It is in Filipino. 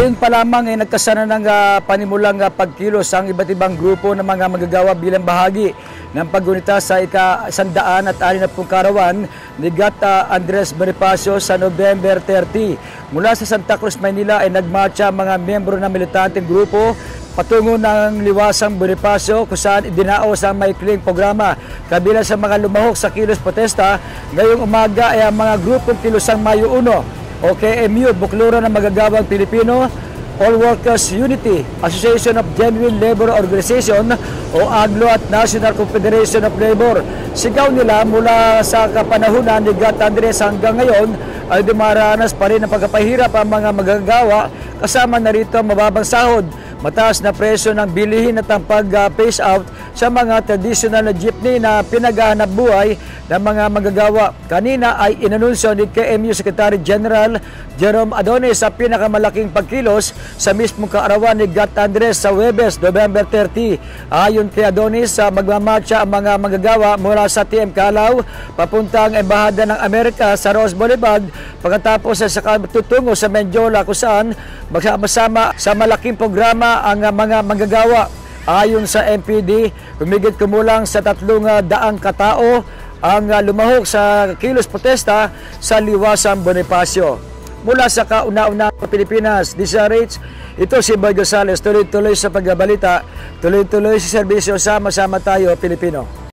Ngayon pa lamang ay nagkasana ng panimulang pagkilos ang iba't ibang grupo ng mga manggagawa bilang bahagi ng paggunita sa ika-160 karawan ni Gata Andres Bonifacio sa November 30. Mula sa Santa Cruz, Maynila ay nagmarcha mga miyembro ng militanteng grupo patungo ng Liwasang Bonifacio kung saan idinaos ang maikling programa. Kabilang sa mga lumahok sa kilos protesta ngayong umaga ay ang mga grupong Kilosang Mayo 1 o KMU, Bukluran ng Magagawang Pilipino, All Workers Unity, Association of Genuine Labor Organization o AGLO at National Confederation of Labor. Sigaw nila mula sa kapanahunan ni Gata Andres hanggang ngayon ay dumaranas pa rin ang pagkapahirap ang mga magagawa, kasama na rito mababang sahod, mataas na presyo ng bilihin at ang pag-phase out sa mga traditional na jeepney na pinaghahanap buhay ng mga magagawa. Kanina ay inanunsyo ni KMU Secretary General Jerome Adonis sa pinakamalaking pagkilos sa mismong kaarawan ni Gata Andres sa Huwebes, November 30. Ayon kay Adonis, magmamarcha ang mga magagawa mula sa TM Callao papuntang Embahada ng Amerika sa Ross Boulevard pagkatapos sa tutungo sa Mendiola kung saan magsama sa malaking programa ang mga manggagawa. Ayon sa MPD, humigit kumulang sa 300 katao ang lumahok sa kilos protesta sa Liwasang Bonifacio. Mula sa kauna-una ng Pilipinas, DZRH, ito si Boy Gonzales, tuloy-tuloy sa pagbabalita, tuloy-tuloy sa serbisyo, sama-sama tayo Pilipino.